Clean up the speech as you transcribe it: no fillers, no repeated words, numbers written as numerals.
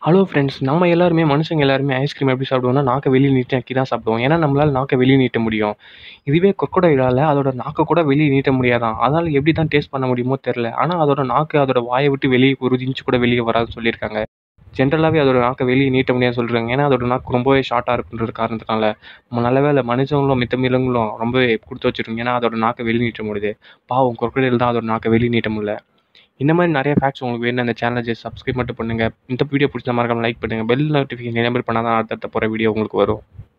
Hello friends. நம்ம எல்லாருமே மனுஷங்க எல்லாருமே ஐஸ்கிரீம் எப்படி சாப்பிடுவோம்னா, நாக்க வெளிய நீட்டி நக்கி தான் சாப்பிடுவோம். ஏன்னா, நம்மளால நாக்க வெளிய நீட்ட முடியும். இதுவே crocodileஆல அதோட நாக்க கூட வெளிய நீட்ட முடியாதாம். அதனால எப்படி தான் டேஸ்ட் பண்ண முடியுமோ தெரியல. ஆனா, அதோட நாக்கு அதோட வாய விட்டு வெளிய ஒரு இன்ச் கூட வெளிய வராதுன்னு சொல்லியிருக்காங்க. ஜென்ரலாவே அதோட நாக்க வெளிய நீட்ட முடியாதுன்னு சொல்றாங்க. ஏன்னா, அதோட நாக்கு ரொம்பவே ஷார்ட்டா இருக்குன்ற காரணத்தினால. நல்ல வேளை மனுஷங்களும் மித்த மிருகங்களும் ரொம்பவே குடுத்து வச்சிருக்கு. ஏன்னா, அதோட நாக்க வெளிய நீட்ட முடியுது. பாவம் crocodile தான் அதோட நாக்க வெளிய நீட்ட முடியல. இந்த மாதிரி நிறைய ஃபேக்ட்ஸ் உங்களுக்கு வேணும். அந்த சேனலை சப்ஸ்கிரைப் மட்டும் பண்ணுங்க. இந்த வீடியோ பிடிச்சா மறக்காம லைக் பண்ணுங்க. பெல் நோட்டிஃபிகேஷன் எனேபிள் பண்ணாதான் அடுத்தடுத்த போகிற வீடியோ உங்களுக்கு வரும்.